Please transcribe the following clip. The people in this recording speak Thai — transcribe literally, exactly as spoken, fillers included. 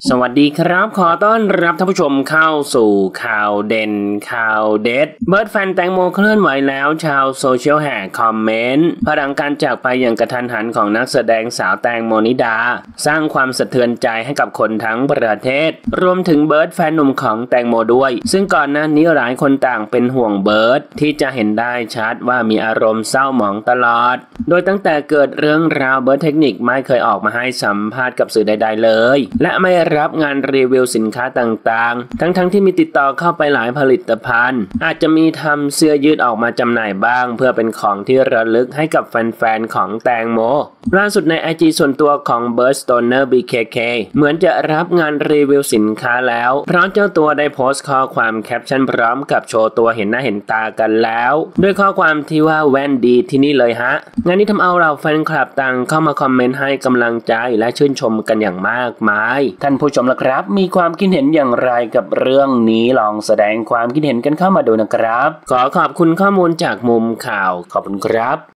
สวัสดีครับขอต้อนรับท่านผู้ชมเข้าสู่ข่าวเด่นข่าวเด็ดเบิร์ดแฟนแตงโมเคลื่อนไหวแล้วชาวโซเชียลแห่คอมเมนต์พลังการจากไปอย่างกระทันหันของนักแสดงสาวแตงโมนิดาสร้างความสะเทือนใจให้กับคนทั้งประเทศรวมถึงเบิร์ดแฟนหนุ่มของแตงโมด้วยซึ่งก่อนหน้านี้หลายคนต่างเป็นห่วงเบิร์ดที่จะเห็นได้ชัดว่ามีอารมณ์เศร้าหมองตลอดโดยตั้งแต่เกิดเรื่องราวเบิร์ดเทคนิคไม่เคยออกมาให้สัมภาษณ์กับสื่อใดๆเลยและไม่รับงานรีวิวสินค้าต่างๆทั้งๆ ท, ที่มีติดต่อเข้าไปหลายผลิตภัณฑ์อาจจะมีทำเสื้อยืดออกมาจำหน่ายบ้างเพื่อเป็นของที่ระลึกให้กับแฟนๆของแตงโมล่าสุดใน ไอ จี ส่วนตัวของ Bird Stoner บี เค เค เหมือนจะรับงานรีวิวสินค้าแล้วเพราะเจ้าตัวได้โพสต์ข้อความแคปชั่นพร้อมกับโชว์ตัวเห็นหน้าเห็นตากันแล้วด้วยข้อความที่ว่าแว่นดีที่นี่เลยฮะงานนี้ทำเอาเราแฟนคลับต่างเข้ามาคอมเมนต์ให้กำลังใจและชื่นชมกันอย่างมากมายท่านผู้ชมล่ะครับมีความคิดเห็นอย่างไรกับเรื่องนี้ลองแสดงความคิดเห็นกันเข้ามาดูนะครับขอขอบคุณข้อมูลจากมุมข่าวขอบคุณครับ